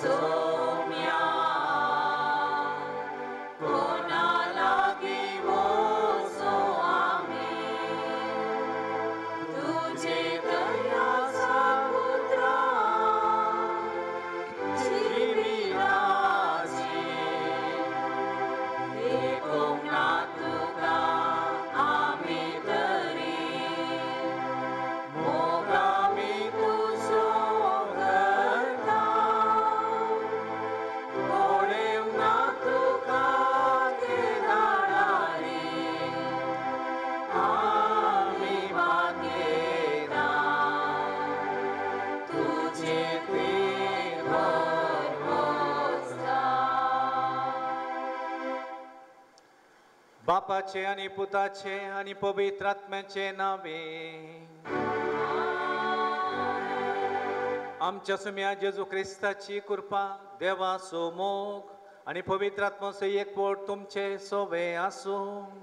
Saumya कोणालागी mojo आम्ही तुझे दयाचा पुत्रा जीविराजी एकोणा तुका आम्ही तरी मोगामी तुझो करता कोणेव ना तुका केदारी आम्ही मागेता तुझे प्रेमळ मोजता. बापाचे आणि पुताचे आणि पवित्र आत्म्याचे नावे. आमच्या सुम्या जेजू ख्रिस्ताची कृपा देवाचो मोग आणि पवित्र आत्म्याचो एकवट तुमचे सोबे आसूं.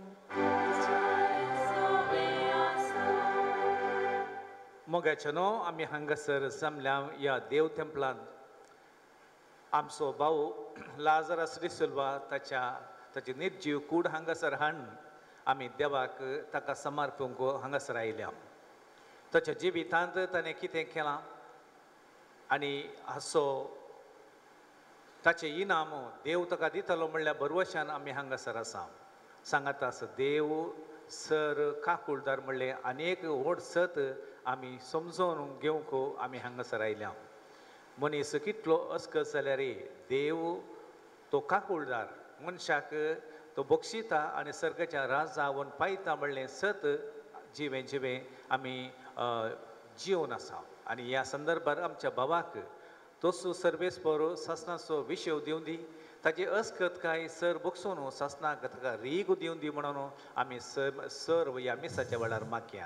मोगाचे न्हू आमी हांगासर जमल्या या देव तेंपलांत आमचो भाऊ लाजरस डिसिल्वा ताची निर्जीव कूड हांगासर हाडून आमी देवाक ताका समर्पूंक हांगासर आयल्या. ताच्या जिवितांत ताणें कितें केलां आनी हाचो ताचें इनाम देव ताका दितलो म्हणल्यार भरवशान आमी हांगासर आसा. सांगात आसा देव सर काकुळदार म्हणलें आनीक व्हड सत आमी समजून घेवंक आमी हांगासर आयल्या. मनीस कितलो अस्कस जाल्यार देव तो काकुळदार मनशाक तो बक्षिता आनी सर्गाच्या राजा व्हरून पायता म्हणलें सत जिवें आमी जिवन आसा. आनी ह्या संदर्भात आमच्या भावाक तोसू सर्वेस्पर सासनाचो विशय दिवन दी ताची अस्कतकाय सर बक्षून सासनाक ताका रीग दिवन दी म्हणून आमी सर ह्या मिसाच्या वेळार मागया.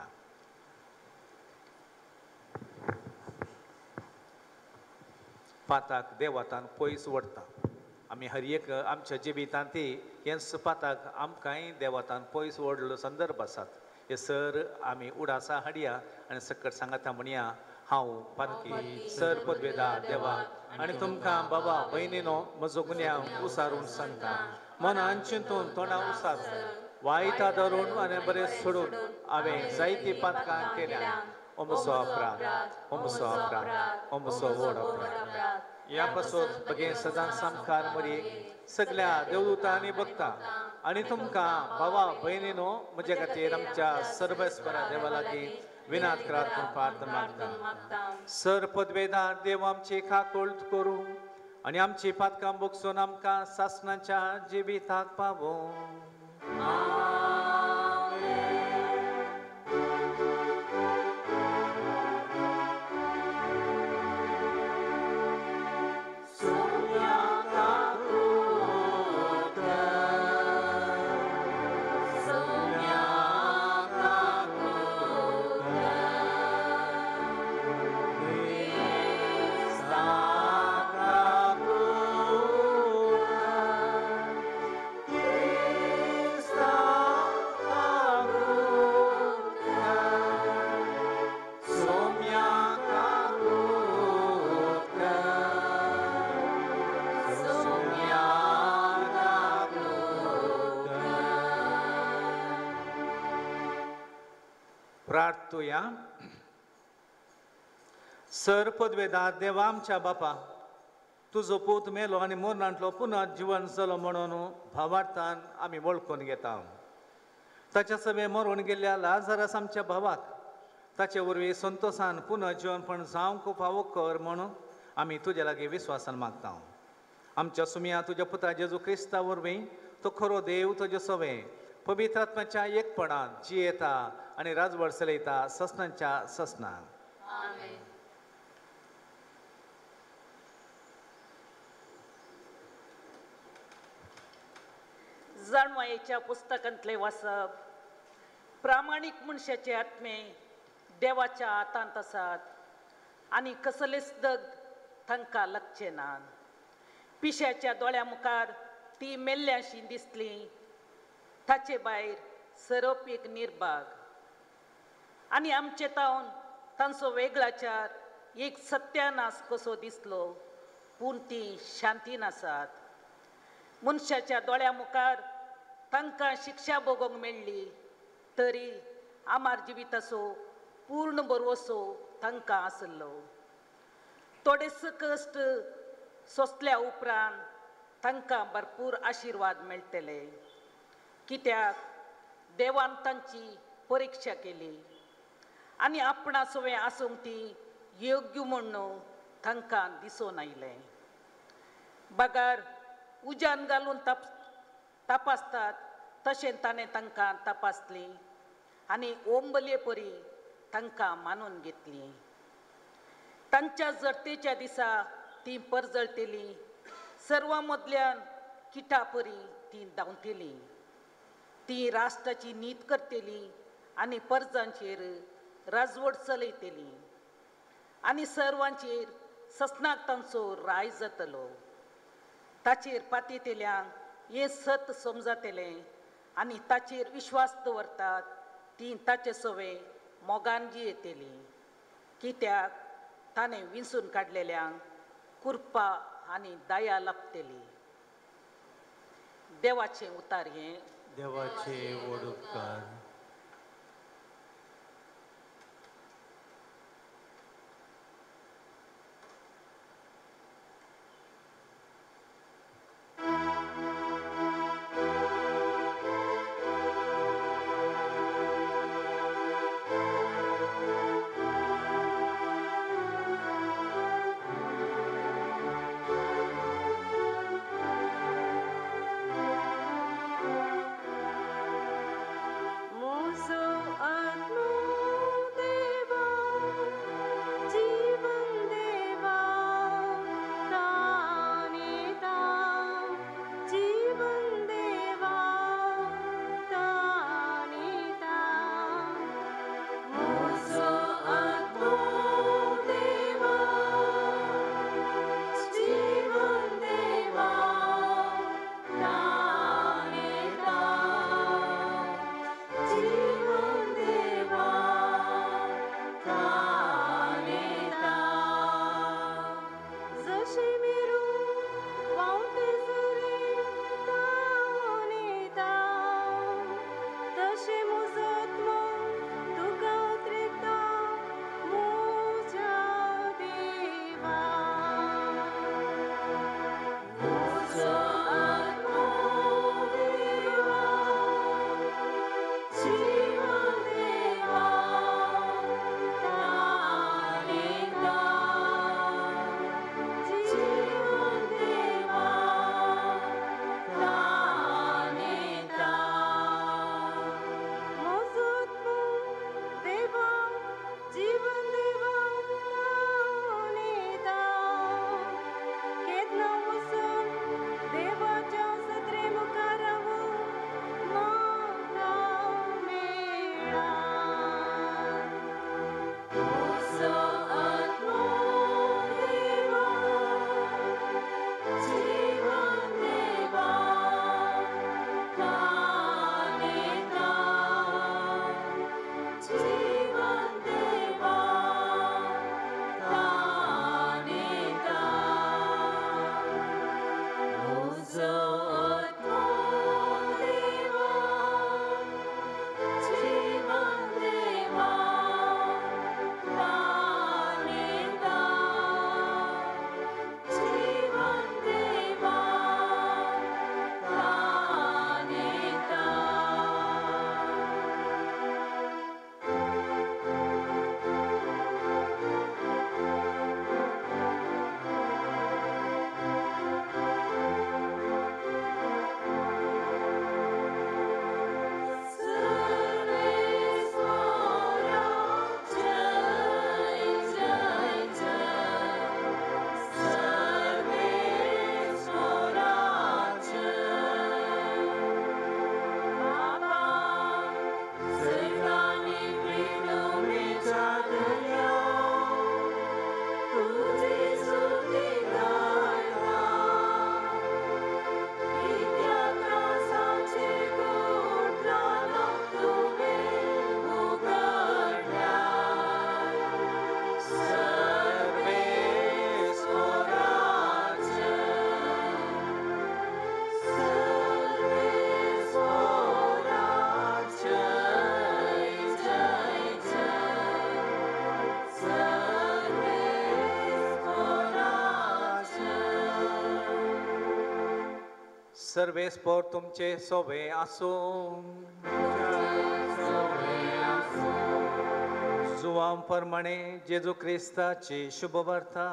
पाताक देवातान पयस व्हरता. आमी हर एक आमच्या जिवितांत हेंच पाताक आमकांय देवातान पयस व्हडलो संदर्भ आसात. हे सर आमी उडासा हाडया आनी सकट सांगाता म्हणया हांव पारकी सर पदवेदार देवा आनी तुमकां बाबा भयणीनो म्हजो गुन्यांव उसारून सांगता. मनान चिंतून तोंडा उसार वायटा धरून आनी बरें सोडून हांवें जायती पातकां केल्या. हो म्हजो अपराध, हो म्हजो अपराध, हो म्हजो व्हड अपराध. ह्या पासून बगे सदांच सामकार मरी सगळ्या देवदूतांनी बघता आनी तुमकां भावा भयणीनो म्हजे खातीर आमच्या सर्वेस्परा देवा लागीं विनात करात म्हूण प्रार्थना मागता. सर पदवेदार देव आमची काकूळ करूं आनी आमची पातकां बगसून आमकां सासणाच्या जिविताक पावो. प्रार्थूया. सर पदवेदार देवा आमच्या बापा तुजो पूत मेलो आनी मोरणांतलो पुनः जिवन जालो म्हणून भावार्थान आमी वळखून घेता. ताच्या सवे मरून गेल्ल्या लाजरस आमच्या भावाक ताचे वरवीं संतोशान पुनः जिवनपण जावंक फावो कर म्हणून आमी तुजे लागीं विस्वासान मागता. आमच्या सुमया तुज्या पुता जेजू क्रिस्ता वरवीं तो खरो देव तुजे सवे पवित्र आत्म्याच्या एकपणांत जियेता आनी राजवट चलयता ससनांच्या ससनान. जाणवायेच्या पुस्तकांतले वाचप. प्रामाणीक मनशाचे आत्मे देवाच्या हातांत आसात आनी कसलेच दग तांकां लागचे नात. पिश्याच्या दोळ्या मुखार ती मेल्ल्याशी दिसली. ताचे भायर सरप एक निर्भाग आनी आमचे तावन तांचो वेगळाचार एक सत्यानाश कसो दिसलो. पूण ती शांतीन आसात। मनशाच्या दोळ्या मुखार तांकां शिक्षा भोगोंक मेळ्ळी तरी आमार जिविताचो पूर्ण भरवसो तांकां आसलो। थोडेच कश्ट सोंसल्या उपरांत तांकां भरपूर आशिर्वाद मेळटले, कित्याक देवान तांची परिक्षा केली आनी आपणा सवें आसूंक ती योग्य म्हणून तांकां दिसून आयलें। बागार उज्यान घालून तपासतात तशें ताणें तांकां तपासली आनी ओंबले परी तांकां मानून घेतली। तांच्या जर्तेच्या दिसा ती परजळटेली, सर्वां मदल्यान किटा परी ती धांवतेली। ती राष्ट्राची नीत करतेली आनी परजांचेर राजवट चलयतेली आनी सर्वांचेर ससनाक तांचो राय जातलो। ताचेर पातयेतल्यांक हें सत समजतलें आनी ताचेर विश्वास दवरतात ती ताचे सवें मोगान जियेतली, कित्याक ताणें विंचून काडलेल्यांक कृपा आनी दया लाभतली। देवाचें उतार हें। देवाचे व्हड उपकार। सर्वेस्पोर तुमचे सोबे आसूं जुवां प्रमाणे जेजू क्रिस्ताची शुभ वार्ता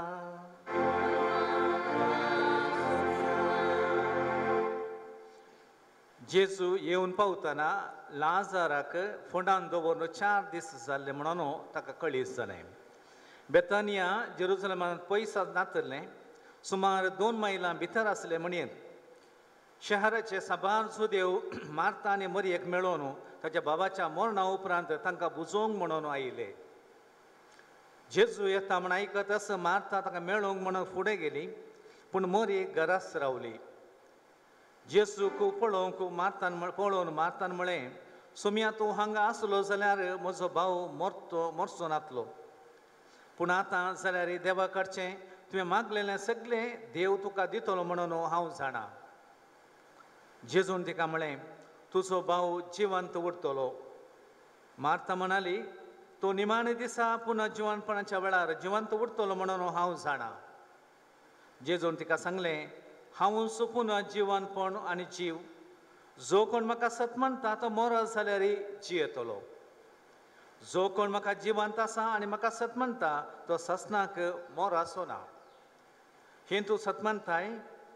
जेजू येवन पावतना लाजाराक फुडान दवरून 4 दीस जाल्ले म्हणून ताका कळीस जालें. बेतानिया जेरुसलेमान पयस नातलें, सुमार 2 मैलां भितर आसलें म्हणीर शहराचे साबार सुदेव मार्ता आनी मरयेक मेळोवन ताच्या बाबाच्या मरणा उपरांत तांकां बुजोवंक म्हणून आयिल्ले. जेजू येता म्हण आयकत आस मार्ता ताका मेळोवंक म्हणून फुडें गेली, पूण मरी घराच रावली. जेजूक पळोवंक मार्तान म्हळें, सुम्या तूं हांगा आसलो जाल्यार म्हजो भाव मरचो नातलो. पूण आतां जाल्यार देवा कडचें तुवें मागलेलें सगळें देव तुका दितलो म्हणून हांव जाणा. जेजून तिका म्हळें, तुजो भाव जिवंत उरतलो. मार्ता म्हणाली, तो निमाणे दिसा पुन्हा जिवंतपणाच्या वेळार जिवंत उरतलो म्हणून हांव जाणा. जेजून तिका सांगलें, हांवूच पुन्हा जिवंतपण आनी जीव. जो कोण म्हाका सत म्हणटा तो मरत जाल्यार जियेतलो. जो कोण म्हाका जिवंत आसा आनी म्हाका सत म्हणटा तो ससनाक मोर आसना. हें तूं सत म्हणटाय?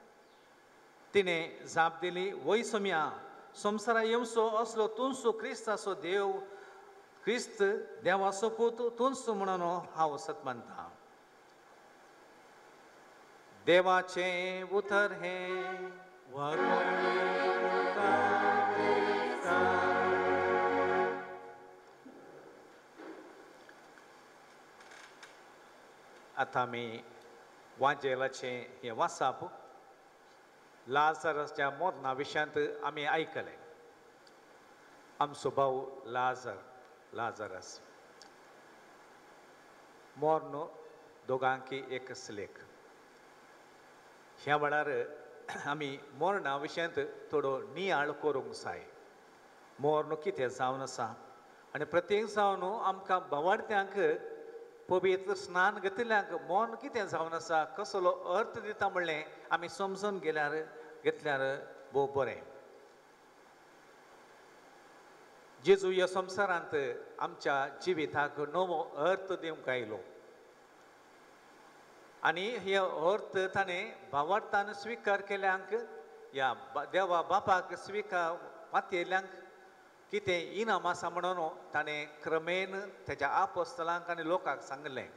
तिणें जाप दिली, वय सुम्या, संवसारा येवचो असलो तूंच क्रिस्ताचो देव, क्रिस्त देवाचो पूत तूंच म्हणून हांव सत म्हणटा. देवाचें उतर हें आतां आमी वांजेलाचें हें वाचप लाजराच्या मरणा विशयांत आमी आयकलें. आमचो भाव लाजरस मोर्न दोगांकी एकच लेख. ह्या वेळार आमी मोरणा विशयांत थोडो नियाळ करूंक जाय. मोर्न कितें जावन आसा आनी प्रत्येक जावन आमकां भवार्थ्यांक पवित्र स्नान घेतिल्ल्यांक मोर्न कितें जावन आसा, कसलो अर्थ दिता म्हणलें आमी समजून घेतल्यार भोव बरें. जेजू ह्या संवसारांत आमच्या जिविताक नवो अर्थ दिवंक आयलो आनी हे अर्थ ताणें भावार्थान स्विकार केल्यांक, ह्या देवा बापाक स्विकार मातयेल्यांक कितें इनाम आसा म्हणून ताणें क्रमेन तेच्या आपोस्तलांक आनी लोकांक सांगलें.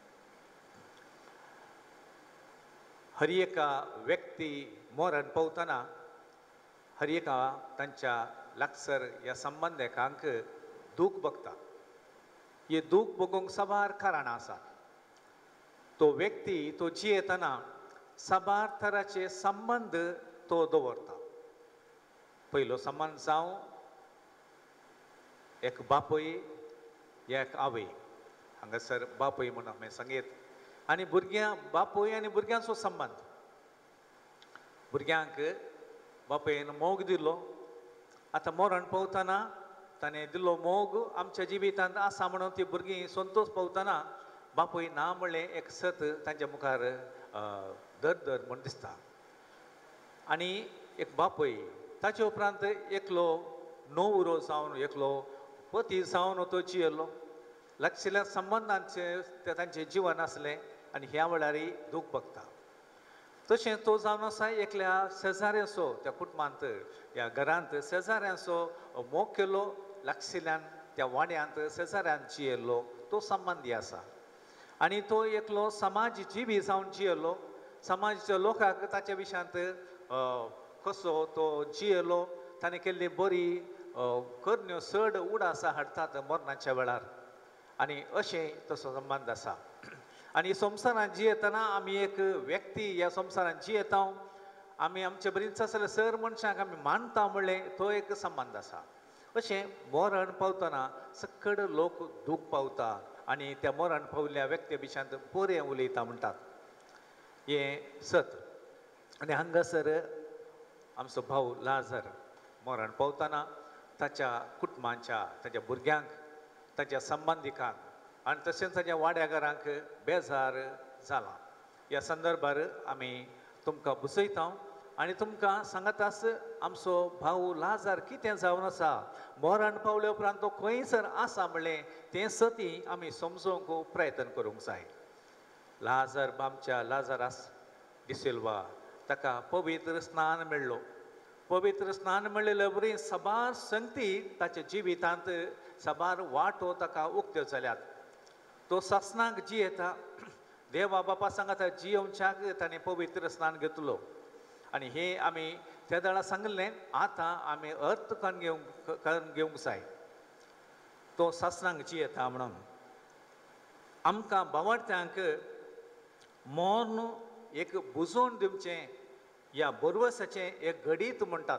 हर एका व्यक्ती मरण पावतना हर एका तांच्या लागसर ह्या संबंधिकांक दूख भोगता. हे दूख भोगूंक साबार कारणां आसात. तो व्यक्ती तो जियेतना साबार तराचे संबंध तो दवरता. पयलो संबंध जावं एक बापूय एक आवय, हांगासर बापूय म्हणून हांवें सांगीत, आनी भुरग्यां बापूय आनी भुरग्यांचो संबंध. भुरग्यांक बापयन मोग दिलो, आतां मरण पावतना ताणें दिल्लो मोग आमच्या जिवितांत आसा म्हणून ती भुरगीं संतोश पावतना बापूय ना म्हणलें एक सत तांच्या मुखार धर म्हण दिसता. आनी एक बापूय ताचे उपरांत एकलो णव जावन एकलो पती जावन तो जियेलो. लागशिल्ल्या संबंदांचे तांचें जिवन आसलें आनी ह्या वेळारय दूख भोगता. तशें तो जावन आसा एकल्या शेजाऱ्याचो, त्या कुटुंबांत ह्या घरांत शेजाऱ्याचो मोग केलो. लागशिल्ल्यान त्या वाड्यांत शेजाऱ्यान जियेल्लो तो संबंदी आसा. आनी तो एकलो समाज जिवी जावन जियेलो. समाजाच्या लोकांक ताच्या विशयांत कसो तो जियेलो, ताणें केल्ली बरी करण्यो चड उडासां हाडटात मरणाच्या वेळार, आनी अशें तसो संबंद आसा. आनी संवसारांत जियेतना आमी एक व्यक्ती ह्या संवसारांत जियेता, आमी आमचे बरीच आसले सर मनशांक आमी मानता म्हणलें तो एक संबंद आसा. अशें मरण पावतना सकड लोक दूख पावता आनी त्या मरण पावल्ल्या व्यक्ती विशयांत बरें उलयता म्हणटात. हें सत. आनी हांगासर आमचो भाव लाजर मरण पावतना ताच्या कुटुंबाच्या, ताच्या भुरग्यांक, ताच्या संबंधिकांक आनी तशेंच ताच्या वाड्याघरांक बेजार जाला. ह्या संदर्भार आमी तुमकां बुजयता आनी तुमकां सांगत आस आमचो भाऊ लाजार कितें जावन आसा मरण पावले उपरांत तो खंयसर आसा म्हणलें तें सती आमी समजोवंक प्रयत्न करूंक जाय. लाजार आमच्या लाजारास डिसिल्वा ताका पवित्र स्नान मेळ्ळो. पवित्र स्नान मेळिल्ले बरी सबार संगती ताच्या जिवितांत सबार वाटो ताका उक्त्यो जाल्यात. तो सत्संगाक जियेता. देवा बापा सांगता जियोवच्याक ताणें पवित्र स्नान घेतलो. आनी हे आमी त्या वेळा सांगलें आतां आमी अर्थ करून घेवंक जाय. तो सत्संगाक जियेता म्हणून आमकां भावार्थ्यांक मोर्न एक बुजोवन दिवचें ह्या बरवसाचें एक घडीत म्हणटात.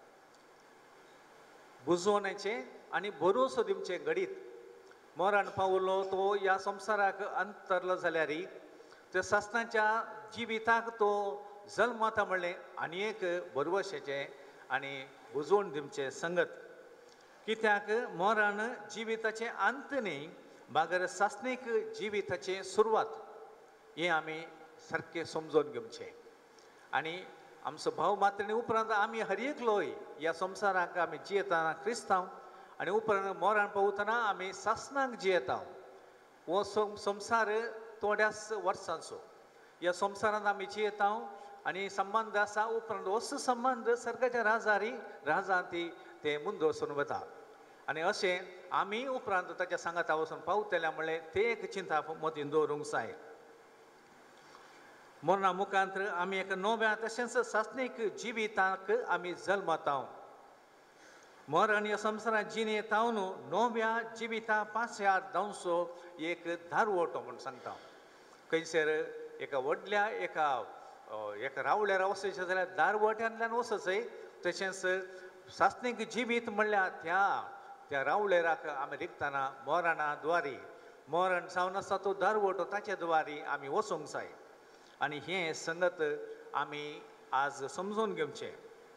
बुजोवण्याचें आनी भरोसो दिवचें घडीत. मरण पावलो तो ह्या संवसाराक अंतरलो जाल्यार त्या सस्नाच्या जिविताक तो जल्माता म्हणलें आनी एक बरवशेचें आनी बुजोवन दिवचें संगत. कित्याक मरण जिविताचें अंत न्ही मागर सासणीक जिविताचें सुरवात हें आमी सारकें समजोवन घेवचें. आनी आमचो भाव मात्रेनी उपरांत आमी हर एकलोय ह्या संवसाराक आमी जियेतना क्रिस्तांव आनी उपरांत मरण पावतना आमी सासणाक जियेता. हो संवसार थोड्याच वर्सांचो. ह्या संवसारांत आमी जियेता आनी संबंध आसा उपरांत असो संबंध सर्गाच्या राजांती ते मुंद वचून वता. आनी अशें आमी उपरांत ताच्या सांगाता वचून पावतल्या म्हणलें ते एक चिंता मतीन दवरूंक जाय. मरणा मुखांतर आमी एक नव्या तशेंच सासणीक जिविताक आमी जल्मता. मरण ह्या संवसारांत जीण येता न्हू नव्या जिविता पाश्यार धांवचो एक धारवटो म्हूण सांगता. खंयसर एका व्हडल्या एका रावल्यार वचचें जाल्यार दारवट्यांतल्यान वचचंय. तशेंच सासणीक जिवीत म्हणल्यार त्या रावलेराक आमी रिगतना मरणा द्वारी मरण जावन आसा तो दारवटो ताचे द्वारी आमी वचूंक जाय. आनी हें संगत आमी आज समजून घेवचें.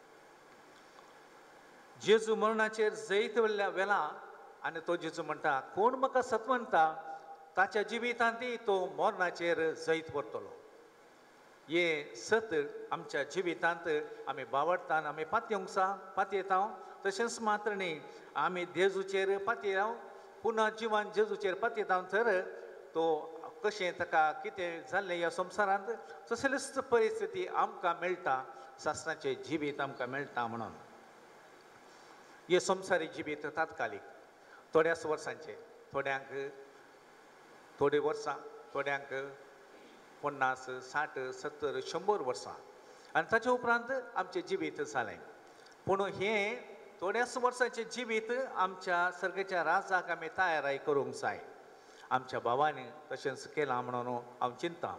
जेजू मरणाचेर जैत वेला आनी तो जेजू म्हणटा कोण म्हाका सत्वंता ताच्या जिवितांत तो मरणाचेर जैत व्हरतलो. हे सत आमच्या जिवितांत आमी बावडटान आमी पातयेता. तशेंच मात्र न्ही आमी जेजूचेर पातयेता पुना जिवन जेजूचेर पातयेता तर तो कशें ताका कितें जाल्लें ह्या संवसारांत तसलीच परिस्थिती आमकां मेळटा. सासणाचें जिवीत आमकां मेळटा म्हणून. हे संवसारी जिवीत तात्कालीक थोड्याच वर्सांचे. थोड्यांक थोडी वर्सां थोड्यांक 50, 60, 70, 100 वर्सां आनी ताचे उपरांत आमचें जिवीत जालें. पूण हें थोड्याच वर्सांचें जिवीत आमच्या सर्गेच्या राजाक आमी तयाराय करूंक जाय. आमच्या भावांनी तशेंच केलां म्हणून हांव चिंता.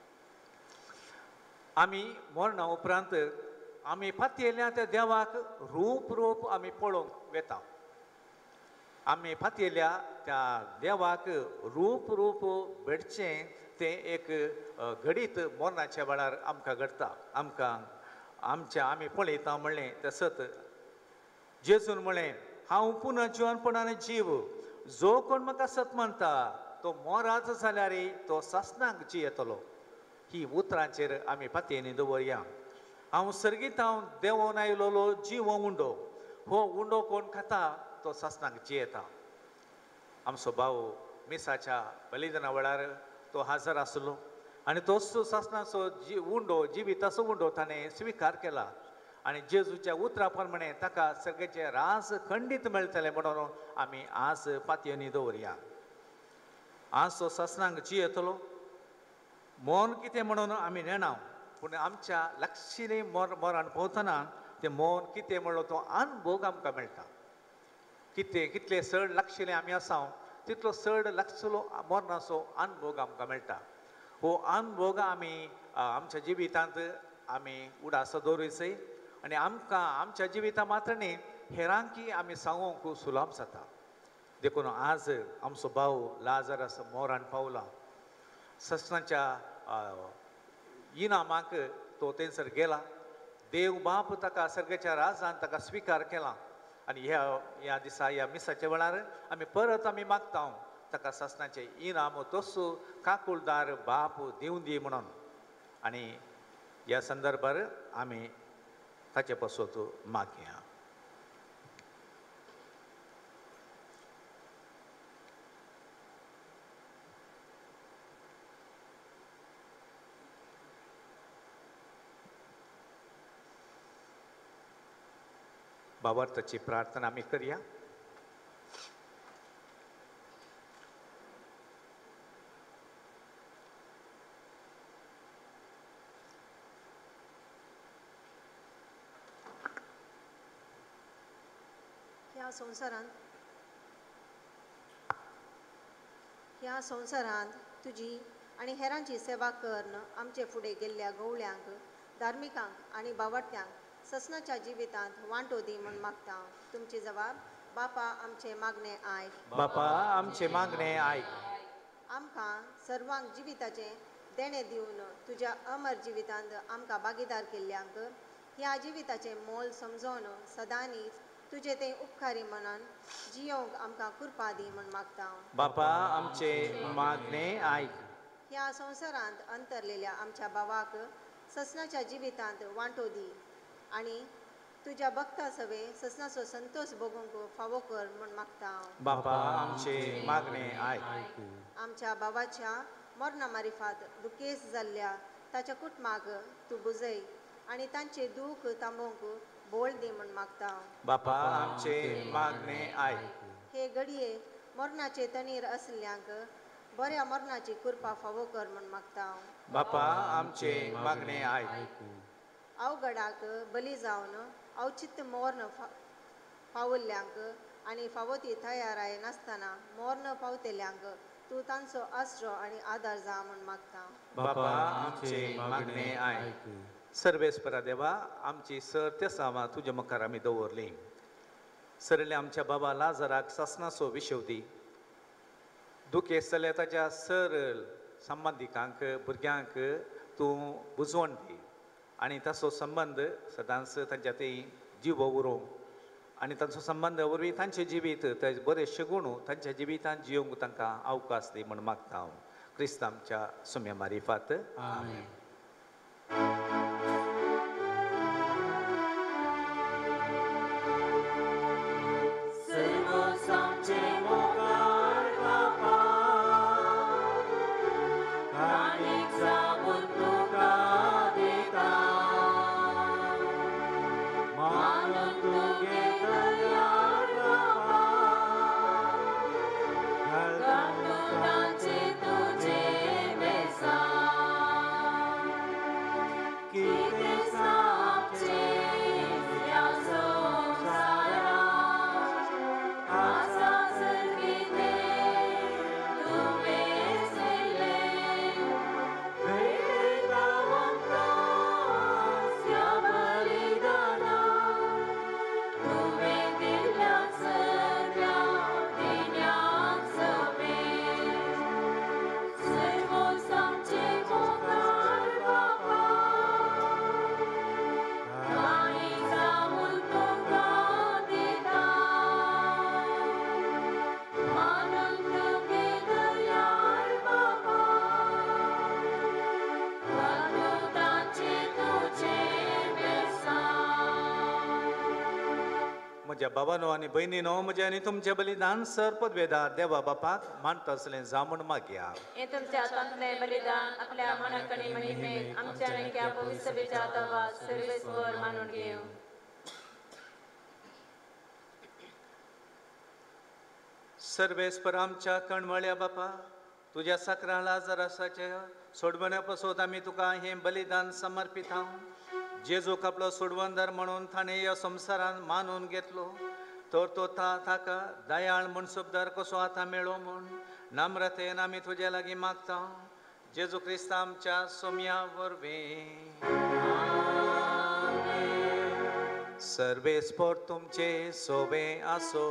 आमी मरणा उपरांत आमी फातयेल्या त्या देवाक रूप आमी पळोवंक वेता. आमी फातयेल्या त्या देवाक रूप भेटचें तें एक घडीत मरणाच्या वेळार आमकां घडटा. आमी पळयता म्हणलें तसत जेजून म्हणलें हांव पुना जिवनपणान जीव. जो कोण म्हाका सत म्हणटा तो मोराच जाल्यार तो सासणाक जियेतलो. ही उतरांचेर आमी फातयेनी दवरया. हांव सर्गीत देंवोन आयलोलो जीव उंडो. हो उंडो कोण खाता तो सासणाक जियेता. आमचो भाव मिसाच्या बलिदाना वेळार तो हजर आसलो आनी तोच सासणाचो उंडो जिविताचो उंडो ताणें स्विकार केला. आनी जेजूच्या उतरा प्रमाणे ताका सर्गेचें राज खंडीत मेळटलें म्हणून आमी आज पातयेनी दवरया. आज तो सासणाक जियेतलो. मौन कितें म्हणून आमी नेणाव पूण आमच्या लक्षिणी मरण पावतना तें मौन कितें म्हणलो तो अनुभव आमकां मेळटा. कितले चड लक्षिले आमी आसा तितलो चड लक्षलो मरणाचो अनुभव आमकां मेळटा. हो अनुभव आमी आमच्या जिवितांत आमी उडास दवरूचय आनी आमकां आमच्या जिविता मात्र न्ही हेरांकी आमी सांगूंक सुलभ जाता. देखून आज आमचो भाव लाजरस मरण पावला. सस्नाच्या इनामाक तो थंयसर गेला. देव बाप ताका सर्गेच्या राजान ताका स्विकार केला. आनी ह्या दिसा ह्या मिसाच्या वेळार आमी परत आमी मागता ताका सस्नाचें इनाम तोच काकुळदार बाप दिवं दी म्हणून. आनी ह्या संदर्भार आमी ताचे पासून मागया. बाबार्थाची प्रार्थना आम्ही करूया. ह्या संवसारांत तुजी आनी हेरांची सेवा करन आमचे फुडें गेल्ल्या गवळ्यांक, धार्मिकांक आनी बावटत्यांक ससनाच्या जिवितांत वांटो दी म्हूण मागता. तुमची जबाब: बापा आमचे मागणे आयक. बापा आमचे मागणे आयक. आमकां सर्वांक जिविताचें देणें दिवन तुज्या अमर जिवितांत आमकां भागीदार केल्ल्यांक ह्या जिविताचें मोल समजोवन सदांनीच तुजे ते उपकारी मनान जियोंक आमकां कृपा दी म्हूण मागता. बापा आमचे मागणे आयक. ह्या संवसारांत अंतरलेल्या आमच्या भावाक ससनाच्या जिवितांत वांटो दी आनी तुज्या भक्ता सवे ससनाचो संतोष भोगूंक फावो कर म्हूण मागता. बापा आमचे मागणे आयक. आमच्या भावाच्या मरणा मारिफात दुखेस जाल्ल्या ताच्या कुटुंबाक तूं बुजय आनी तांचे दूख थांबोवंक बोळ दी म्हूण मागता. बापा आमचे मागणे आयक. हे घडये मरणाचे तणीर असल्यांक बऱ्या मरणाची कृपा फावो कर म्हूण मागता. बापा आमचे मागणे आयक. अवघडाक बली जावन औचित्य मोर्ण पावल्ल्यांक आनी फावो ती तयाराय नासतना मोर्ण पावतेल्यांक तूं तांचो आसरो आनी आदार जा म्हूण मागता. बापा आमचे मागणे आयक. सर्वेस्परा देवा, आमची सर्त्य सामा तुज्या मुखार आमी दवरली. सरले आमच्या बाबा लाजराक ससनाचो विशव दी. दुखेस जाल्या ताच्या सरल संबंधिकांक भुरग्यांक तूं बुजवण दी आनी ताचो संबंध सदांच तांच्या ते जीव उरोवंक आनी तांचो संबंध वरवीं तांचे जिवीत ते बरेचशे गुण तांच्या जिवितांत जियोंक तांकां अवकाश दी म्हूण मागता हांव. क्रिस्त आमच्या सुम्या मारिफात. आमेन. म्हज्या बाबानो आनी भयणीनो, म्हजे आनी तुमचे बलिदान सरपदवेदार देवा बापाक मानता असलें जा म्हूण मागया. हे तुमच्या हातांतलें बलिदान आपल्या मनाकणी महिमेक आमच्या नेक्या पवित्र सभेच्या आदारात सर्वेस्वर मानून घेव. सर्वेस्पर आमच्या कणमळ्या बापा, तुज्या सकरा लाजरासाच्या सोडवण्या पासून आमी तुका हें बलिदान समर्पित हांव. जेजूक आपलो सोडवंदार म्हणून ताणें ह्या संवसारांत मानून घेतलो, तर तो ताका दयाळ मनसुबदार कसो आतां मेळो म्हूण नम्रतेन आमी तुजे लागीं मागता. जेजू क्रिस्त आमच्या सोम्या वरवीं. सर्वेस्पर तुमचे सोबे आसो.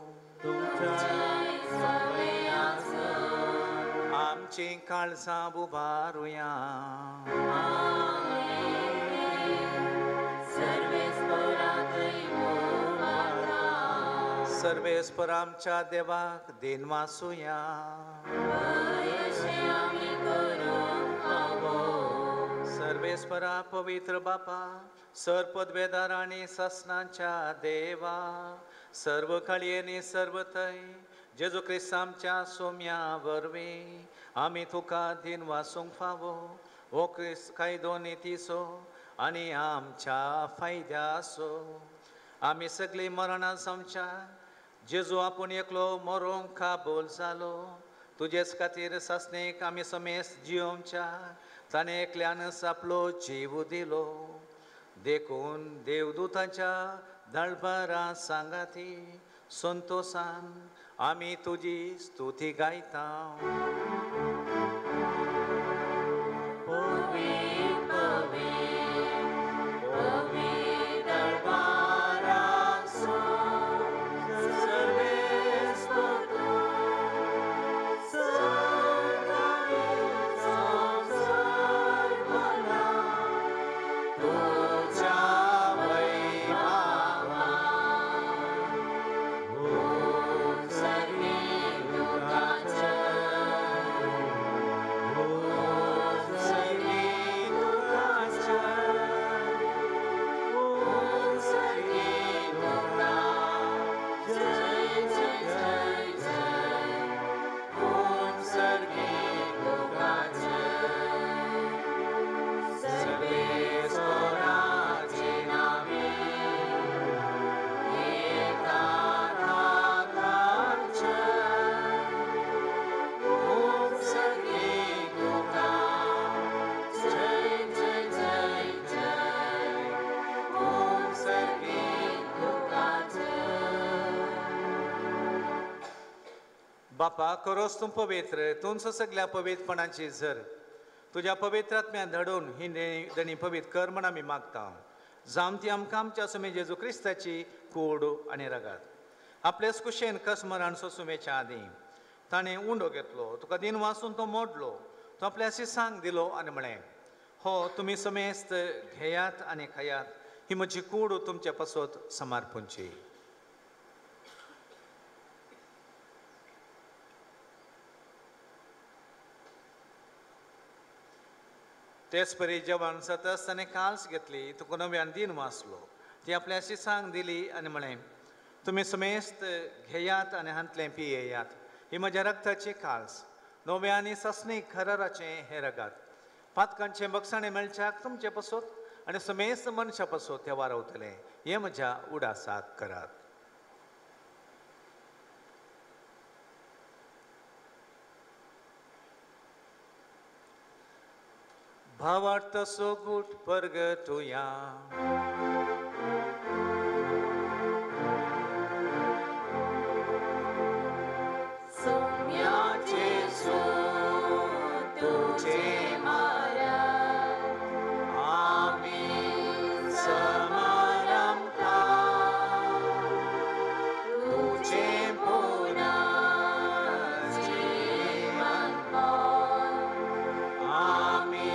आमची काळजां उबारुया. सर्वेस्पर आमच्या देवाक देनवासुया. सर्वे सर्वेस्परा पवित्र बापा सर्पद्वेदार आणि ससनांच्या देवा सर्व काळयेनी सर्व थंय जेजू क्रिस्त आमच्या सोम्या वरवीं आमी तुका दिन वासूंक फावो हो क्रिस्त कायदो नितीसो आनी आमच्या फायद्यासो आमी सगळीं मरणां समच्या जेजू आपूण एकलो मरोंक काबूल जालो तुजेच खातीर सासणेक आमी समेस्त जिवोवच्या ताणें एकल्यानच आपलो जीव दिलो देखून देवदूतांच्या दळबारा सांगाती संतोषान आमी तुजी स्तुती गायता बापा करोस तूं पवित्र तूंच सगळ्या पवित्रपणाची झर तुज्या पवित्रात्म्या धडून ही दणी पवित्र कर म्हण आमी मागता जावन ती आमकां आमच्या सुमे जेजू क्रिस्ताची कूड आनी रगात आपलेच कुशेन कस मरण सुमेच्या आदी ताणें उंडो घेतलो तुका दिन वाचून तो मोडलो तो आपल्या सिसांक दिलो आनी म्हळें हो तुमी समेस्त घेयात आनी खायात ही म्हजी कूड तुमचे पासत समर्पूंची तेच परी जेवण सतत ताणें काल्स घेतली तुका नव्यान दिन वाचलो ती आपल्या शिसांक दिली आनी म्हळें तुमी समेस्त घेयात आनी हांतलें पियेयात ही म्हज्या रक्ताची काल्स नव्या आनी ससणीक खराराचें हें रगात पातकांचें बक्षाणें मेळच्याक तुमचे पासत आनी समेस्त मनशा पासत तें वारवतलें हें म्हज्या उडासाक करात भावार्थ सोगूट परगटुया सोम्याचे सो तुझे आमी समारंभा तुझे पुन्हा जीवन आमी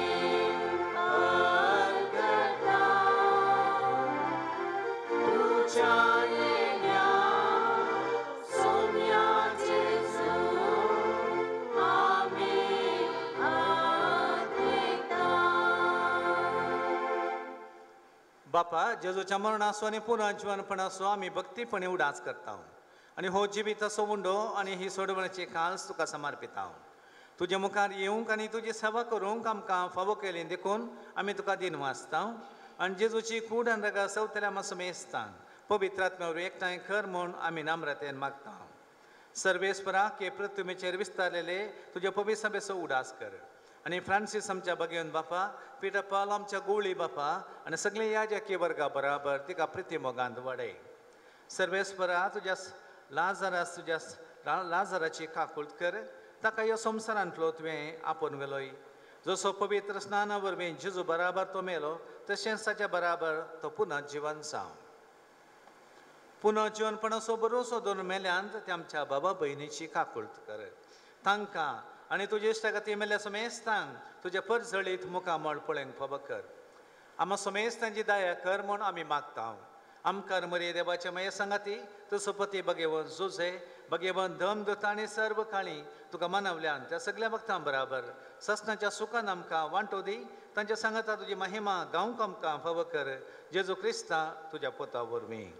बापा जेजूच्या मरणासो आनी पुनर्जीवनपणासो आमी भक्तीपणे उडास करता आनी हो जिवीत असो उंडो आनी ही सोडवण्याची काल्स तुका समर्पिता तुजे मुखार येवंक आनी तुजी सेवा करूंक आमकां फावो केली देखून आमी तुका दिन वाचता आनी जेजूची कूड आनी रगा सवतल्या आमकां समेस्तान पवित्रात्म्यावर एकठांय कर म्हूण आमी नम्रतेन मागता सर्वेस्परा के पृथ्वीचेर विस्तारलेले तुजे पवित्र सभेचो उडास कर आनी फ्रांसीस आमच्या भगिवन बापा पिटर पॉल आमच्या गोळी बापा आनी सगळे याजकी वर्गा बराबर तिका प्रितीमोगांत वाडय सर्वेस्परा तुज्या लाजारास तुज्या लाजाराची काकुळट कर ताका ह्या संवसारांतलो तुवें आपोवन गेलोय जसो पवित्र स्नाना वरवीं जेजू बराबर तो मेलो तशेंच ताच्या बराबर तो पुनर्जीवन जावं पुनर्जीवनपणाचो भरोसो दवरून मेल्यांत ते आमच्या बाबा भयणीची काकुळट कर तांकां आनी तुजे इश्टा खातीर मेल्या समेस्तांक तुज्या परजळीत मुखामळ पळोवंक फावो कर आमी समेस्तांची दया कर म्हूण आमी मागता आमकां मरे देवाच्या माये सांगाती तुजो पती भगेवन झुजे भगेवन धम दोता आनी सर्व काळी तुका मानवल्यान त्या सगळ्या भक्तां बराबर ससनाच्या सुखान आमकां वांटो दी तांच्या सांगाता तुजी महिमा गावंक आमकां फाव कर जेजू क्रिस्ता तुज्या पोता वरवीं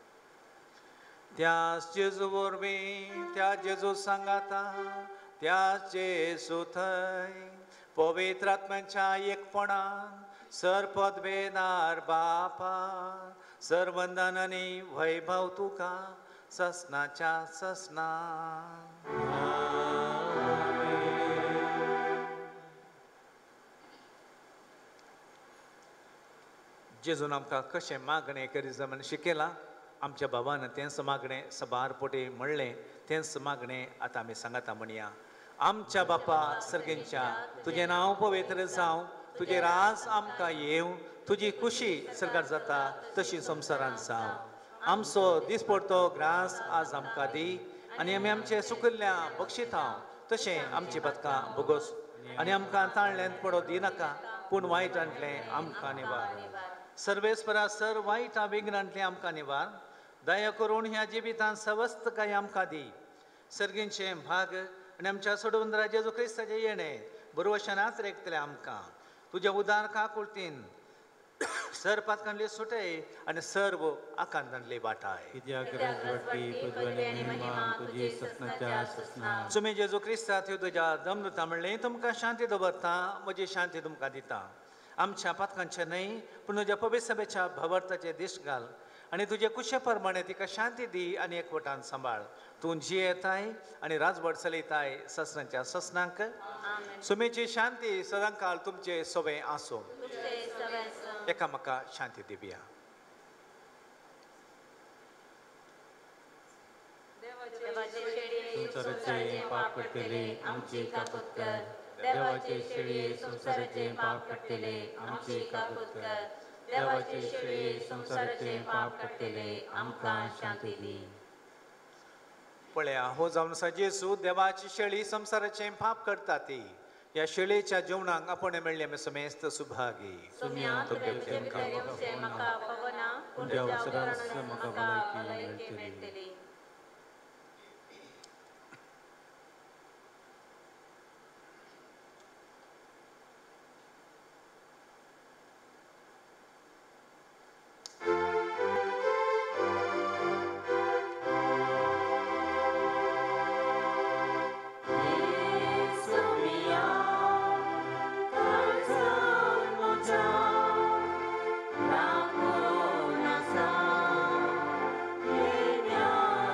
त्याच जेजू वरवीं त्या जेजू सांगाता त्याच जेजू थंय पवित्र आत्म्याच्या एकपणान सरपदवेदार बापा सर्वंदन आनी वैभव तुका ससनाच्या ससना जेजून आमकां कशें मागणें करी जमन शिकयलां आमच्या भावान तेंच मागणें सबार पोटी म्हणलें तेंच मागणें आतां आमी सांगाता म्हणया आमच्या बापा सर्गेंच्या तुजें नांव पवित्र जावं तुजें राज आमकां येवं तुजी खुशी सर्गार जाता तशी संवसारांत जावं आमचो दिसपडतो ग्रास आज आमकां दी आनी आमी आमचे सुकल्ल्या बक्षितां तशें आमची बदकां भोगोस आनी आमकां ताळ्यांत पडो दिनाका पूण वायटांतलें आमकां निवार सर्वेस्परा सर वायटा विघ्नांतलें आमकां निवार दया करून ह्या जिवितांत सवस्त काय आमकां दी सर्गींचे भाग आनी आमच्या सोडून जेजू क्रिस्ताचें येणें बरोवशनाच रेखतलें आमकां तुज्या उदार काकुळतीन सर पातकांतली सुटय आनी सर्व आकांतांतली वाटाय कित्याक राजवटी पदवी आनी महिमा तुजी ससनाच्या ससना तुमी जेजू क्रिस्तांत तुज्या दमनता म्हणलें तुमकां शांती दवरता म्हजी शांती तुमकां दिता आमच्या पातकांचे न्हय पूण तुज्या पवित्र सभेच्या भवर्ताचे दिश्ट घाल आनी तुजे कुशे प्रमाणे तिका शांती दी आनी एकवटान सांबाळ तूं जियेताय आनी राजवट चलयताय ससनाच्या ससनांक सुमेची शांती सदांकाळ तुमचे सोबे आसूं एकामेका शांती दिवया संसाराचे पाप कट्टेले आमची कापत कर देवाचे शेळये संसाराचे पाप कट्टेले आमची कापत कर देवाचे शेळये संसाराचे पाप कट्टेले आमकां शांती दी पळया हो जावन आसा जेजू देवाची शेळी संसाराचे पाप करता ती ह्या शेळयेच्या जेवणाक आपण मेळ्ळे आमी समेस्त सुभागी तुज्या अवसरास म्हाका भलायकी मेळटली Ramona sa, Yenya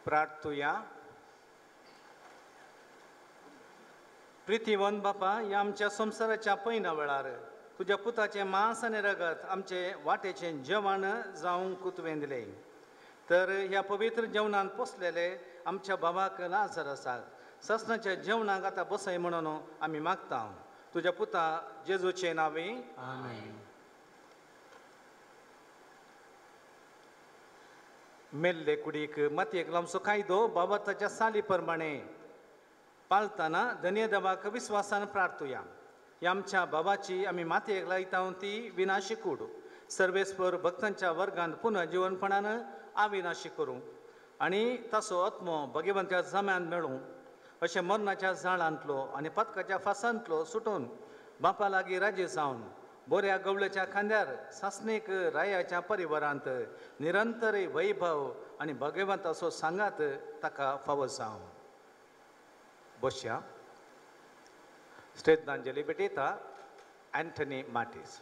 प्रार्थूया. प्रितीवन बापा, ह्या आमच्या संवसाराच्या पयल्या वेळार तुज्या पुताचें मांस आनी रगत आमचे वाटेचें जेवण जावंक तुवें दिलें. तर ह्या पवित्र जेवणान पोसलेले आमच्या भावाक लाजरसाक ससनाच्या जेवणाक आतां बसय म्हणून आमी मागता. तुज्या पुता जेजूचे नांवे आमेन. मेल्ले कुडीक मातयेक लावचो कायदो बाबताच्या साली प्रमाणे पाळतना धन्य देवाक विस्वासान प्रार्थुया. ह्या आमच्या बाबाची आमी मातयेक लायता ती विनाशी कूड सर्वेस्पर भक्तांच्या वर्गान पुनः जीवनपणान अविनाशी करूं आनी ताचो आत्मो भगवंत्या जम्यान मेळूं अशें मरणाच्या झाडांतलो आनी पदकाच्या फासांतलो सुटून बापा लागीं राजी जावन बोऱ्या गवळ्याच्या खांद्यार सासणेक रायाच्या परिवारांत निरंतर वैभव आनी भगवंताचो सांगात ताका फावो जावं. बसया. श्रद्धांजली भेटयता Anthony Martis.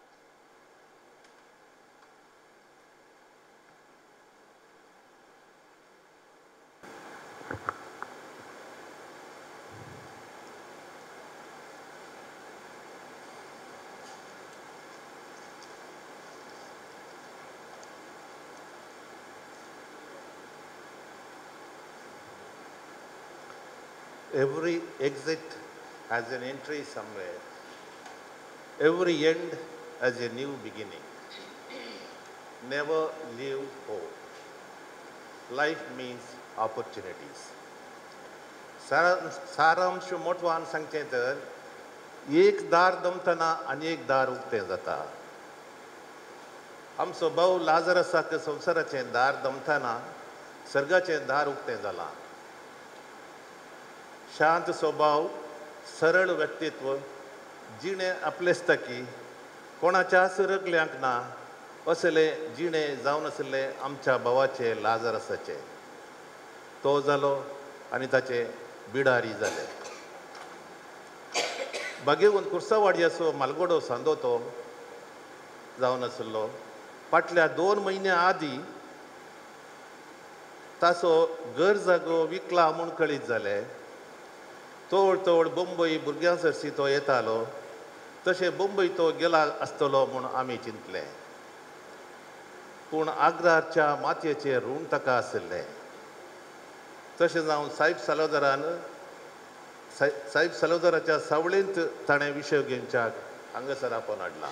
Every exit has an entry somewhere. Every end has a new beginning. Never leave hope. Life means opportunities. सारांश मोठवान सांगचें तर एक दार दमतना आनी एक दार उक्तें जाता. आमचो भाव लाजरसाक संवसाराचें दार दमतना सर्गाचें दार उक्तें जालां. शांत स्वभाव, सरळ व्यक्तित्व, जिणें आपलेस्ताकी, कोणाच्याच रगल्यांक ना असलें जिणें जावन आसलें आमच्या भावाचे लाजरसाचे. तो जालो आनी ताचे बिडारी जाले. भाग्यवंत कुर्सावाडयाचो मालगोडो सांदोतो जावन आसलो. फाटल्या 2 म्हयन्या आदीं ताचो घर जागो विकला म्हूण कळीत जालें. तोड तोड बंबई भुरग्यां सरसी तो येतालो तशें बंबई तो गेला आसतलो म्हूण आमी चिंतलें. पूण आग्राच्या मातयेचें ऋण ताका आसलें. तशें जावन साहेब सालोदराच्या सावळेंत ताणें विशय घेवच्याक हांगासर आपोवन हाडला.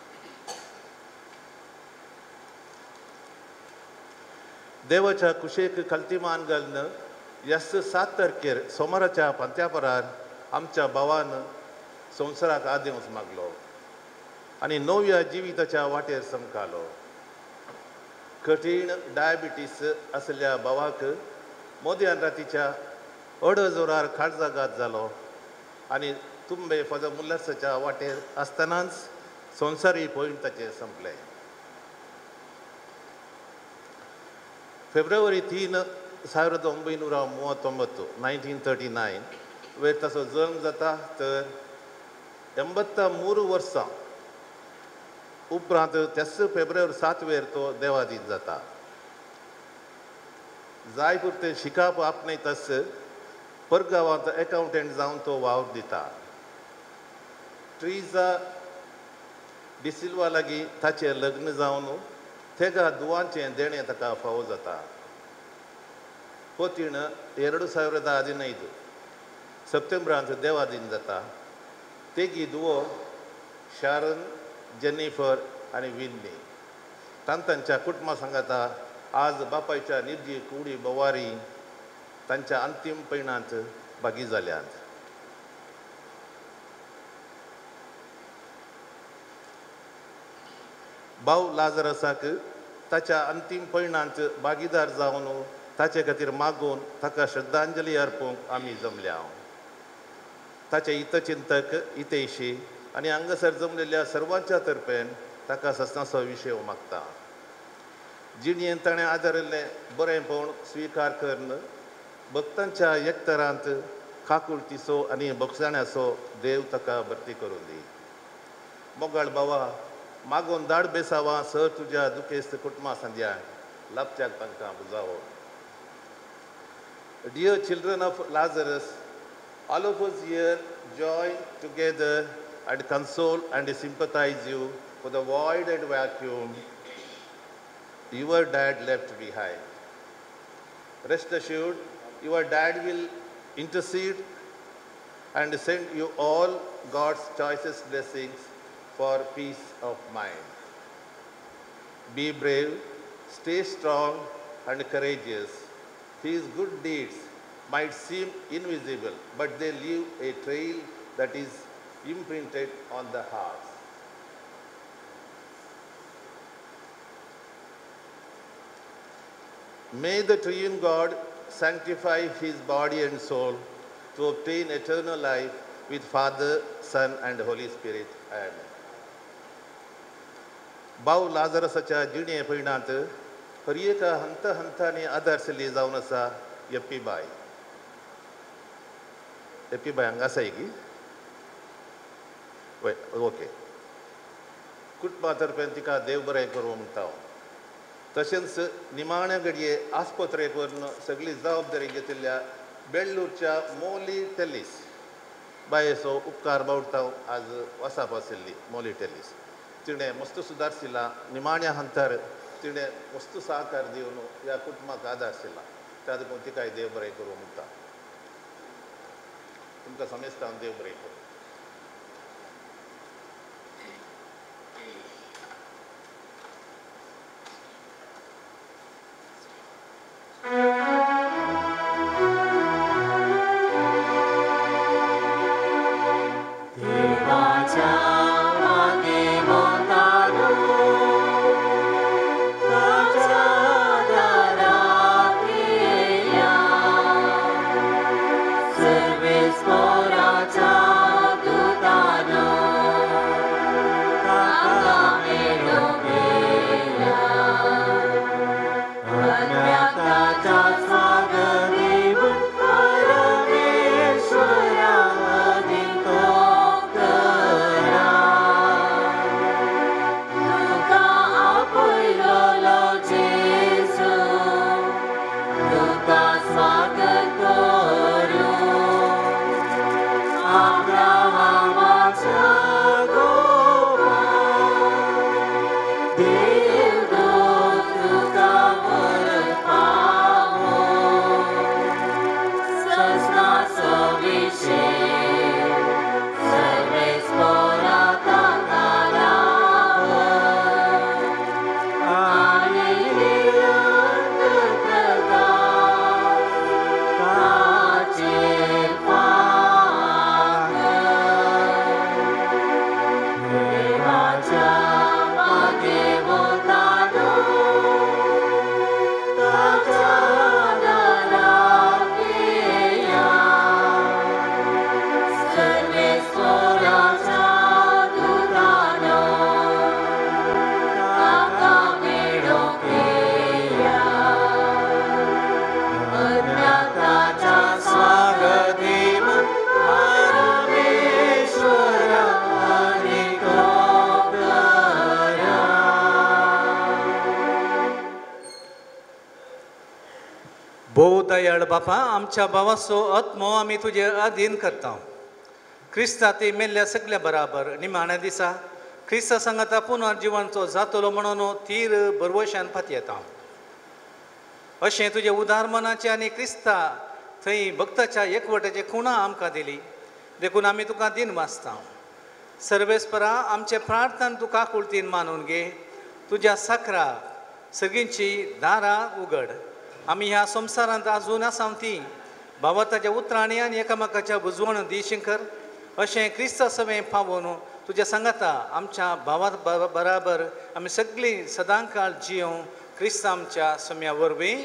देवाच्या कुशेक कल्तिमान घालन ह्या 7 तारखेर सोमाराच्या पंत्यापरार आमच्या भावान संवसाराक आदेवंस मागलो आनी नव्या जिविताच्या वाटेर समकालो. कठीण डायबिटीस आसल्या भावाक मोदयान रातीच्या 2:30 काळजाघात जालो आनी तुंबे फादर मुल्लासाच्या वाटेर आसतनाच संवसारी पॉयंट ताचें संपलें. फेब्रुवारी 3, 1939 1939 वेळ ताचो जल्म जाता. तर 83 वर्सां उपरांत त्याच फेब्रुवारी 7 वेर तो देवादीन जाता. जाय पुरते शिकाप आपणयतस परगांवांत एकावंटंट जावन तो वावर दिता. ट्रिजा डिसिल्वा लागीं ताचें लग्न जावन तेगा दुवांचें देणें ताका फावो जाता. पोतीण 2015 सप्टेंबरांत देवादीन जाता. तेगी दुवो शारन, जेनिफर आनी विन्नी तांच्या कुटुंबा सांगाता आज बापायच्या निर्जी कुडी बोवारी तांच्या अंतीम पैणांत भागी जाल्यात. भाव लाजरसाक ताच्या अंतीम पैणांत भागीदार जावन ताचे खातीर मागून ताका श्रद्धांजली अर्पूंक आमी जमल्या. ताचे हितचिंतक हितेशी आनी हांगासर जमलेल्या सर्वांच्या तर्फेन ताका सस्नाचो विशय मागता. जिणेंत ताणें आदारिल्लें बरेंपण स्विकार करून भक्तांच्या एकतरांत काकुळतीचो आनी भक्षाण्याचो देव ताका भरती करून दी. मोगाळ बाबा मागून दाड बेसावां सर तुज्या दुखेस्त कुटुंबा सांद्यांक लाभच्याक तांकां बुजावो. Dear children of Lazarus, all of us here join together and console and sympathize you for the void and vacuum your dad left behind. Rest assured, your dad will intercede and send you all God's choicest blessings for peace of mind. Be brave, stay strong and courageous. His good deeds might seem invisible, but they leave a trail that is imprinted on the hearts. May the triune God sanctify his body and soul to obtain eternal life with Father, Son and Holy Spirit. Amen. भाऊ लाजरसाच्या जिणे परिणांत हर एका हंत हंताने आदर्शली जावन आसा Yuppie bye हांगा आसा की okay कुटुंबा तर्फेन तिका देव बरें करूं म्हणटा हांव. तशेंच निमाण्या घडये आस्पत्रेक व्हरून सगळी जबाबदारी घेतिल्ल्या बेळ्ळूरच्या मोली टेलीस बायेचो उपकार बावडटा आज वसाप आशिल्ली मोली टेलीस. तिणें मस्त सुदारशिल्ला निमाण्या हंतार तिणें वस्तू सहकार दिवन ह्या कुटुंबाक आदारशिल्ला. त्या देखून तिकाय देव बरें करूं म्हणटा. तुमकां समेस्तान देव बरें करूं. दयाळ बापा, आमच्या भावाचो आत्मो आमी तुजे अधीन करता. क्रिस्ता ती मेल्ल्या सगळ्या बराबर निमाण्या दिसा क्रिस्ता सांगाता पुनर्जिवनचो जातलो म्हणून तीर बरवशान फाती येता. अशें तुजे उदार मनाचे आनी क्रिस्ता थंय भक्ताच्या एकवटाचे खुणा आमकां दिली देखून आमी तुका दिन वाचता. सर्वेस्परा आमचे प्रार्थना तुका कुळतीन मानून घे. तुज्या साकरा सगळींची दारां उगड. आमी ह्या संवसारांत आजून आसा ती भावाताच्या उतराणी आनी एकामेकाच्या बुजवण दिशिंकर अशें क्रिस्ता सवें पावून तुज्या सांगाता आमच्या भावा बराबर आमी सगळीं सदां काळ जियों क्रिस्ता आमच्या सम्या वरवीं.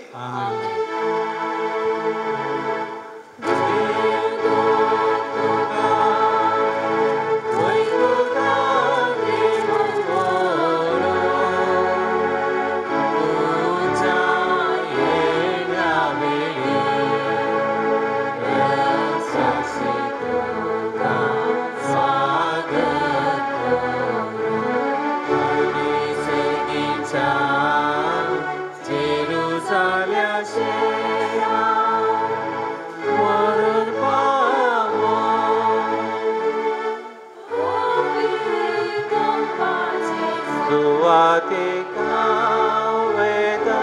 सुवातिक वेदा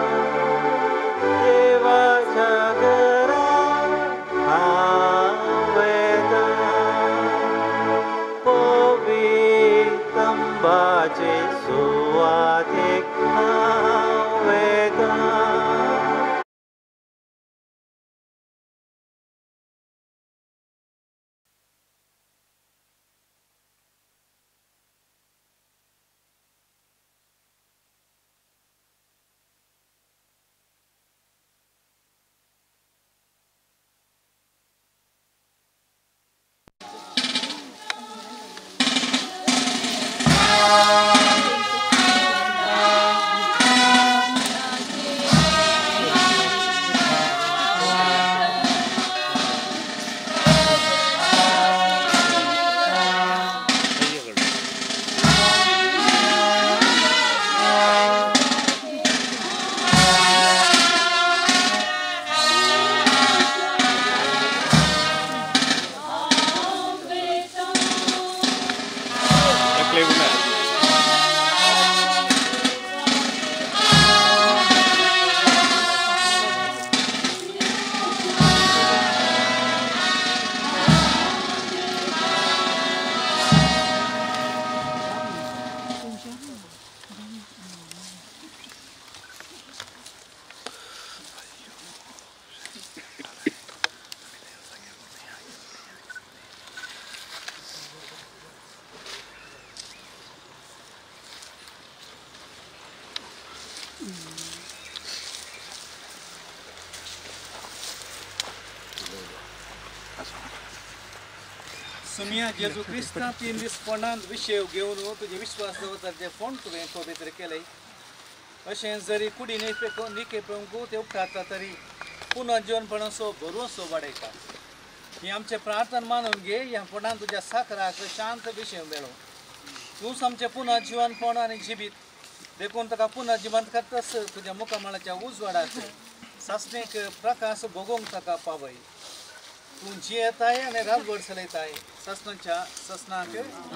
देवाच्या घरात वेदा पवित्रंबाचे सुवातिक वेदा सुमिया जेजू क्रिस्ता तीन रिस्पोंडांत विशय घेवन तुजे विश्वास दवरताचे फोंड तुवें पवित्र केलें अशें जरी कुडी निकेपेंकू ते उपकारता तरी पुनर्जीवनपणाचो भरवंसो वाडयता ही आमचे प्रार्थना मानून घे ह्या फोंडान तुज्या साकराक शांत विशय मेळो तूंच आमचें पुनर्जीवनपण आनी जिवीत देखून ताका पुनर्जिवंत करतास तुज्या मुखामळाच्या उजवाडाक सासणेक प्रकाश भोगोवंक ताका पावय तूं जियेताय आनी रातभर चलयताय ससनाच्या ससनाक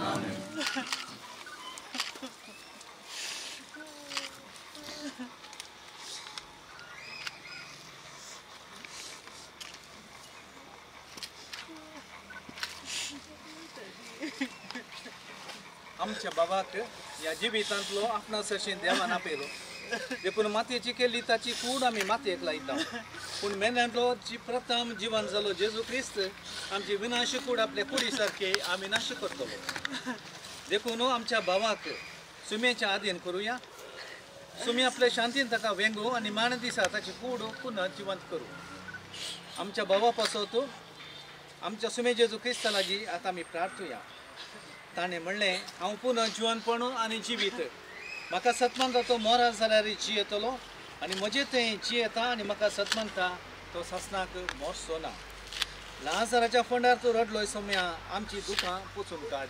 आमच्या बाबाक ह्या जिवितांतलो आपणा सरशीं देवान आपयलो देखून मातयेची केल्ली ताची कूड आमी मातयेक लायता पूण मेल्यांतलो जी प्रथम जिवन जालो जेजू क्रिस्त आमची विनाश कूड आपल्या कुडी सारके आमी नाश करतलो देखून आमच्या भावाक सुमेच्या आधीन करुया सुमी आपल्या शांतीन ताका वेंगू आनी माण दिसा ताची कूड पुनः जिवंत करू आमच्या भावा पासत आमच्या सुमे जेजू क्रिस्ता लागीं आतां आमी प्रार्थुया ताणें म्हणलें हांव पुनः जिवनपण आनी जिवीत म्हाका सतमानता तो मोरा जाल्यार जियेतलो आनी म्हजें तें जियेता आनी म्हाका सतमानता तो ससनाक मोरचो ना लाजाराच्या फोंडार तूं रडलोय सोम्या आमची दुखां पुसून काड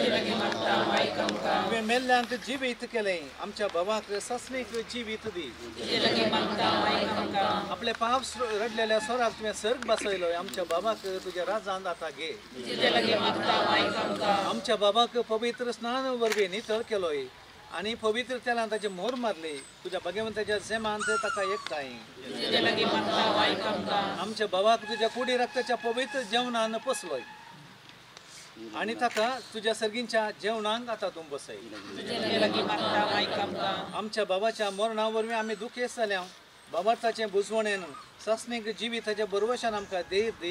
तुवें मेल्ल्यांक जिवीत केलें आमच्या भावाक ससणेक जिवीत दी आपले पाप रडलेल्या स्वराक तुवें सर्ग बसयलोय आमच्या बाबाक तुज्या राजांत आतां घे आमच्या बाबाक पवित्र स्नान वरवीं नितळ केलोय आनी पवित्र तेलान ताची मोर मारली तुज्या भगवंताच्या जेमान ताका एकठांय आमच्या भावाक तुज्या कुडी रक्ताच्या पवित्र जेवणान पसलोय आनी ताका तुज्या सर्गींच्या जेवणांक आतां तूं बसय आमच्या बाबाच्या मरणा वरवीं आमी दुखेस जाल्या बाबार्थाचें बुजवणेन ससणीक जिविताच्या बरोवशान आमकां देर दी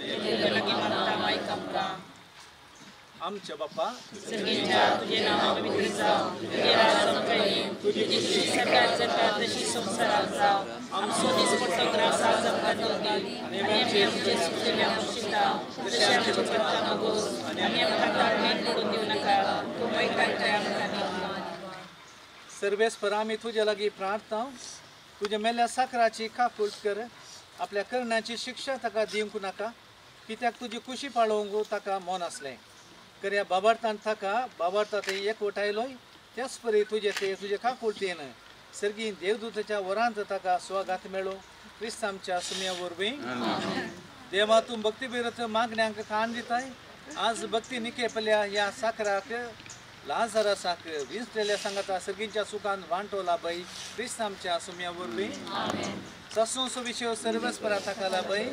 आमच्या बाप्पा तुझे नाव पवित्र जावं तुझे राज संपयी तुझी खुशी सगळ्यात जाता तशी संवसारांत जावं आमचो दिसपट्टो ग्रास आज आमकां दी आनी आमचे तुजे सुचयल्या मुर्शिदा तशें आमचे करता मागोस आनी आमकां ताळमेळ पडून दिवं नाका तूं मैतांच्या आमकां दी सर्वेस्पर आमी तुजे लागीं प्रार्थना तुजे मेल्ल्या साकराची काकूळट कर आपल्या कर्णाची शिक्षा ताका दिवंक नाका कित्याक तुजी खुशी पाळोवंक ताका मोन आसलें कर्या बाबार्थान ताका बाबार्थात एकवटायलोय त्याच परी तुजे काकुळटेन सर्गी देवदूताच्या वरांत ताका स्वागत मेळो क्रिस्त आमच्या सुम्या वरवीं देवा तूं भक्तीभिरत मागण्यांक कान दिताय आज भक्ती निकेपल्या ह्या साकराक लाजरासाक विंचलेल्या संघाचा सगळींच्या सुखान वांटोला बाई क्रिस्त आमच्या सुम्या वरवीं ससून सुविशेव सर्वस्परा ताका लाभय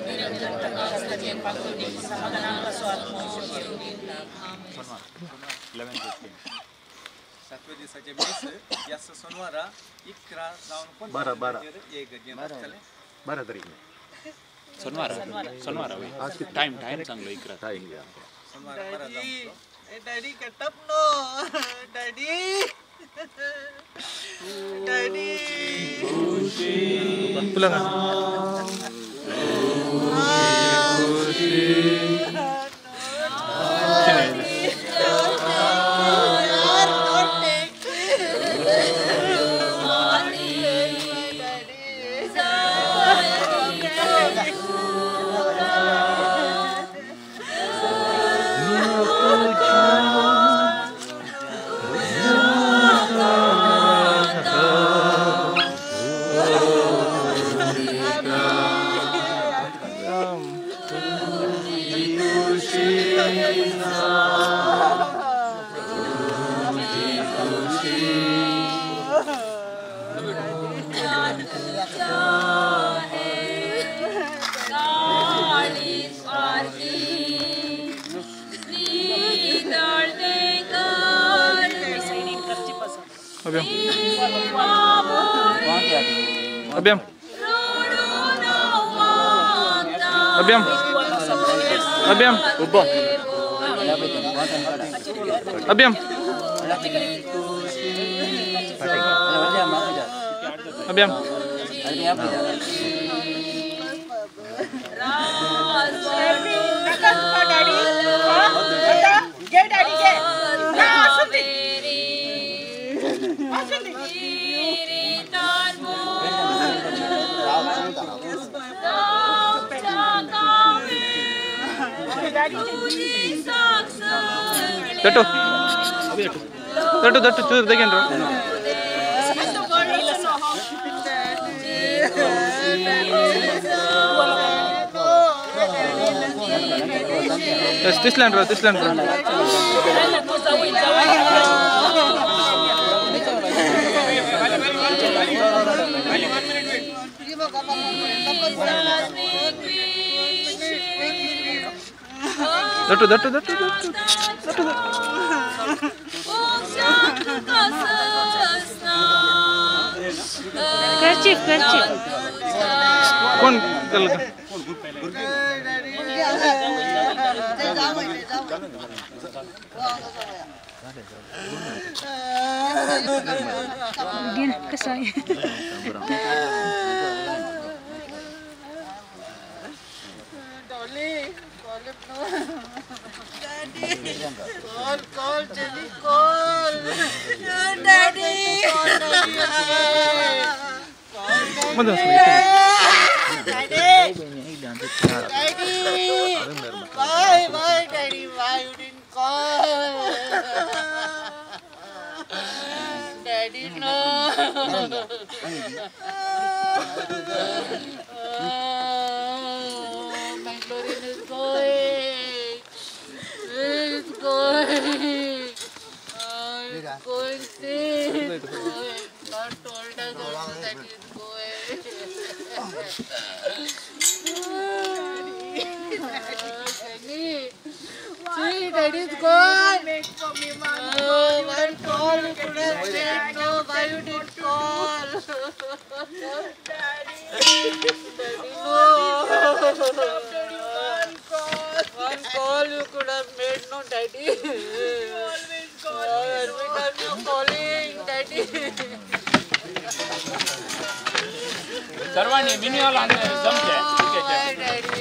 सातव्या दिवसाचे मीस या सोनवारा 11 जावन 12 तारीख शनिवार टाइम चांगलं 11 सोनवारा 12 जावन डॅडी कटप नो डॅडी डॅडी तुला अभ्यम अभ्यम अभ्यम उब्बो अभ्यम अभ्यम दट्टू दट्टू दट्टू चूर देखेंड्रा तिसलैंड्रा दट्टू दट्टू दट्टू दट्टू कर्चिफ कौन कल कसं आहे Call, Jenny, call. Daddy. Why, Daddy? Why you didn't call? Daddy, no. Mangalore is going. It's going. It's going sick. God told us also that it's going. See, Daddy's gone. Make for me, Mama. One call you could have made. No, why you didn't call? Daddy. Daddy, no. One call you could have made, no, Daddy. You always call me. Every time you're calling, Daddy. सर्वांनी मिनिवाला जमते Daddy.